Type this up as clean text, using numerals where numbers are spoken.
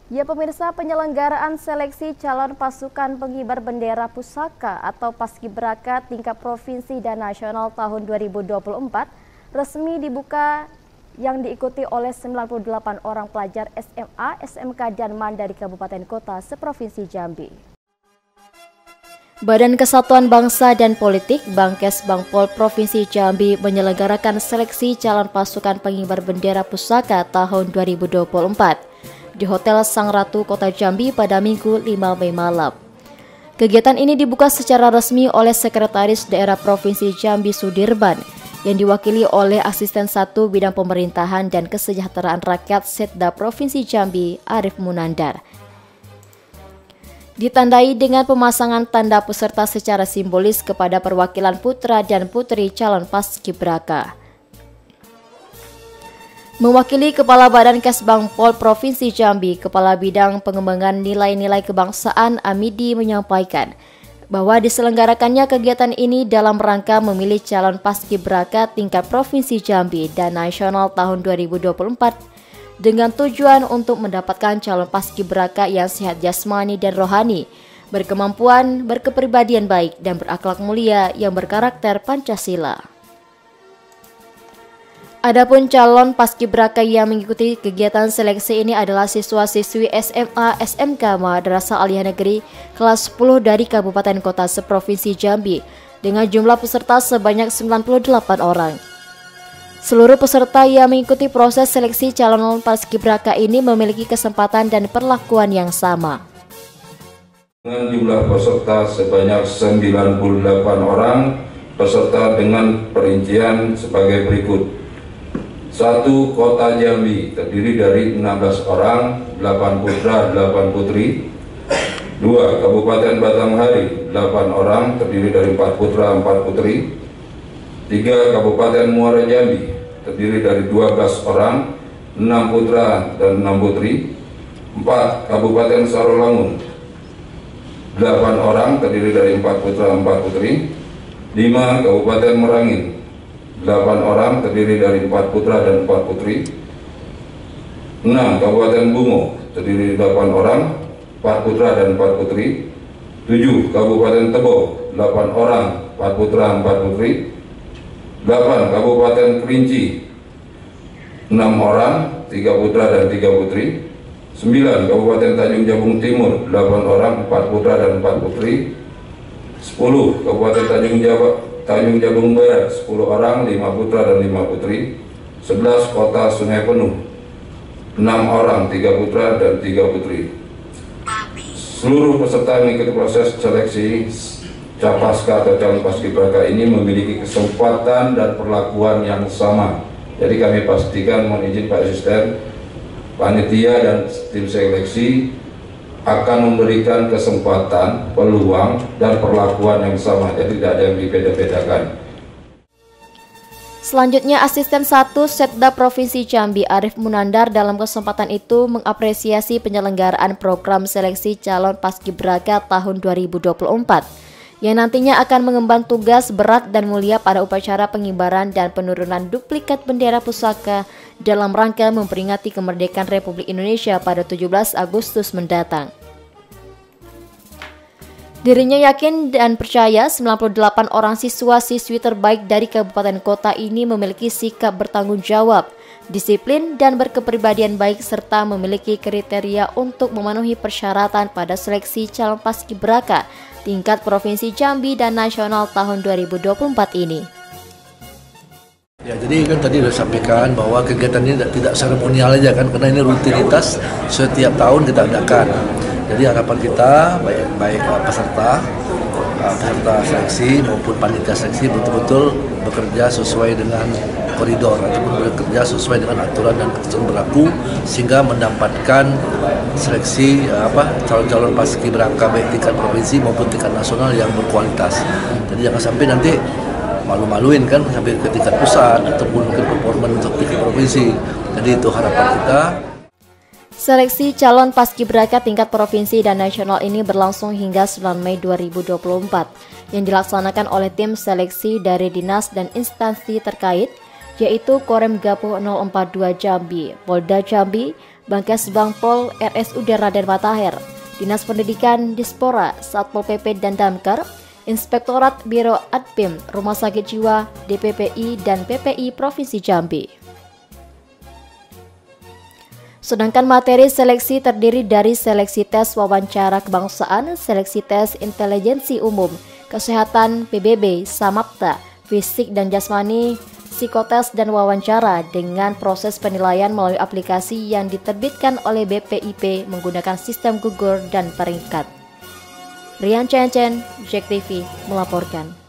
Ya pemirsa, penyelenggaraan seleksi calon pasukan pengibar bendera pusaka atau Paskibraka tingkat provinsi dan nasional tahun 2024 resmi dibuka yang diikuti oleh 98 orang pelajar SMA, SMK, dan MAN dari kabupaten kota seprovinsi Jambi. Badan Kesatuan Bangsa dan Politik Bangkes Bangpol Provinsi Jambi menyelenggarakan seleksi calon pasukan pengibar bendera pusaka tahun 2024 di Hotel Sang Ratu Kota Jambi pada Minggu 5 Mei malam. Kegiatan ini dibuka secara resmi oleh Sekretaris Daerah Provinsi Jambi Sudirman yang diwakili oleh Asisten 1 Bidang Pemerintahan dan Kesejahteraan Rakyat Setda Provinsi Jambi Arif Munandar. Ditandai dengan pemasangan tanda peserta secara simbolis kepada perwakilan putra dan putri calon Paskibraka. Mewakili Kepala Badan Kesbangpol Provinsi Jambi, Kepala Bidang Pengembangan Nilai-Nilai Kebangsaan Amidi menyampaikan bahwa diselenggarakannya kegiatan ini dalam rangka memilih calon Paskibraka tingkat Provinsi Jambi dan nasional tahun 2024 dengan tujuan untuk mendapatkan calon Paskibraka yang sehat jasmani dan rohani, berkemampuan, berkepribadian baik, dan berakhlak mulia yang berkarakter Pancasila. Adapun calon Paskibraka yang mengikuti kegiatan seleksi ini adalah siswa-siswi SMA, SMK, Madrasah Aliyah Negeri kelas 10 dari Kabupaten Kota seprovinsi Jambi dengan jumlah peserta sebanyak 98 orang. Seluruh peserta yang mengikuti proses seleksi calon Paskibraka ini memiliki kesempatan dan perlakuan yang sama. Dengan jumlah peserta sebanyak 98 orang, peserta dengan perincian sebagai berikut. 1. Kota Jambi terdiri dari 16 orang, 8 putra, 8 putri. 2. Kabupaten Batanghari 8 orang terdiri dari 4 putra, 4 putri. 3. Kabupaten Muara Jambi terdiri dari 12 orang, 6 putra dan 6 putri. 4. Kabupaten Sarolangun 8 orang terdiri dari 4 putra, 4 putri. 5. Kabupaten Merangin 8 orang terdiri dari 4 putra dan 4 putri. 6. Kabupaten Bungo terdiri dari 8 orang, 4 putra dan 4 putri. 7. Kabupaten Tebo 8 orang, 4 putra 4 putri. 8. Kabupaten Kerinci 6 orang, 3 putra dan 3 putri. 9. Kabupaten Tanjung Jabung Timur 8 orang, 4 putra dan 4 putri. 10. Kabupaten Tanjung Jabung Barat 10 orang, 5 putra dan 5 putri. 11. Kota Sungai Penuh 6 orang, 3 putra dan 3 putri. Seluruh peserta yang mengikuti proses seleksi Capaska atau calon Paskibraka ini memiliki kesempatan dan perlakuan yang sama. Jadi kami pastikan, mohon izin Pak Asisten, panitia dan tim seleksi akan memberikan kesempatan, peluang, dan perlakuan yang sama. Jadi tidak ada yang dibeda-bedakan. Selanjutnya, Asisten 1 Setda Provinsi Jambi Arif Munandar dalam kesempatan itu mengapresiasi penyelenggaraan program seleksi calon Paskibraka tahun 2024 yang nantinya akan mengemban tugas berat dan mulia pada upacara pengibaran dan penurunan duplikat bendera pusaka dalam rangka memperingati kemerdekaan Republik Indonesia pada 17 Agustus mendatang. Dirinya yakin dan percaya 98 orang siswa-siswi terbaik dari kabupaten kota ini memiliki sikap bertanggung jawab, disiplin, dan berkepribadian baik serta memiliki kriteria untuk memenuhi persyaratan pada seleksi calon Paskibraka tingkat Provinsi Jambi dan nasional tahun 2024 ini. Ya, jadi kan tadi sudah sampaikan bahwa kegiatan ini tidak seremonial aja kan, karena ini rutinitas setiap tahun kita adakan. Jadi harapan kita baik peserta seleksi maupun panitia seleksi betul-betul bekerja sesuai dengan koridor ataupun bekerja sesuai dengan aturan dan ketentuan berlaku sehingga mendapatkan seleksi calon-calon Paskibraka baik tingkat provinsi maupun tingkat nasional yang berkualitas. Jadi jangan sampai nanti malu-maluin kan sampai ke tingkat pusat ataupun mungkin performa untuk tingkat provinsi. Jadi itu harapan kita. Seleksi calon Paskibraka tingkat provinsi dan nasional ini berlangsung hingga 9 Mei 2024 yang dilaksanakan oleh tim seleksi dari dinas dan instansi terkait yaitu Korem Gapo 042 Jambi, Polda Jambi, Bangkas Bangpol, RSUD Raden Matahir, Dinas Pendidikan, Dispora, Satpol PP dan Damkar, Inspektorat Biro Adpim, Rumah Sakit Jiwa, DPPI, dan PPI Provinsi Jambi. Sedangkan materi seleksi terdiri dari seleksi tes wawancara kebangsaan, seleksi tes intelijensi umum, kesehatan, PBB, Samapta, fisik dan jasmani, psikotes dan wawancara dengan proses penilaian melalui aplikasi yang diterbitkan oleh BPIP menggunakan sistem gugur dan peringkat. Rian Chen, Jack TV melaporkan.